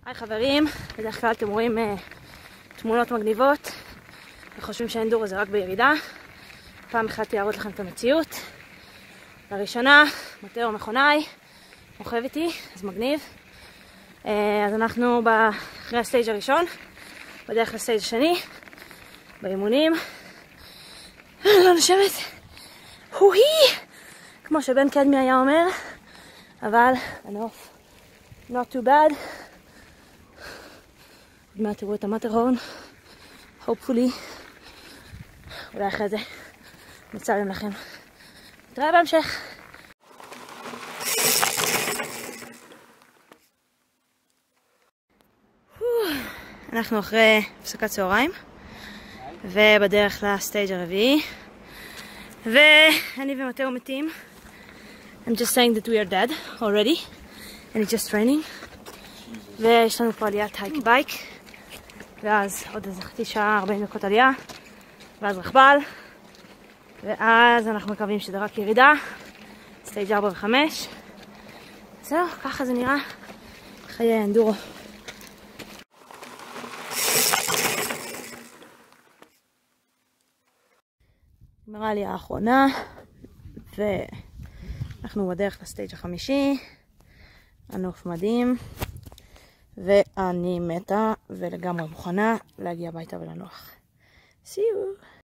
היי חברים, בדרך כלל אתם רואים תמונות מגניבות וחושבים שהאנדורו זה רק בירידה. פעם החלטתי להראות לכם את המציאות. לראשונה, מטאו מכונאי, רוכב איתי, אז מגניב. אז אנחנו אחרי הסטייג' הראשון, בדרך לסטייג' השני, באימונים. לא נשמת, הוהי! כמו שבן קדמי היה אומר, אבל הנוף, not too bad. עוד מעט תראו את המטרהורן, hopefully. אולי אחרי זה נצלם לכם. נתראה בהמשך. אנחנו אחרי הפסקת צהריים ובדרך לסטייג' הרביעי, ואני ומטאו מתים. I'm just saying that we are dead already and it's just raining. ויש לנו פה עליית הייק בייק, ואז עוד איזה חצי שעה 40 דקות עלייה, ואז רכבל, ואז אנחנו מקווים שזה רק ירידה, סטייג' 4 ו-5. זהו, ככה זה נראה חיי האנדורו. נגמרה העלייה האחרונה ואנחנו בדרך לסטייג' החמישי. הנוף מדהים ואני מתה ולגמרי מוכנה להגיע הביתה ולנוח. See you!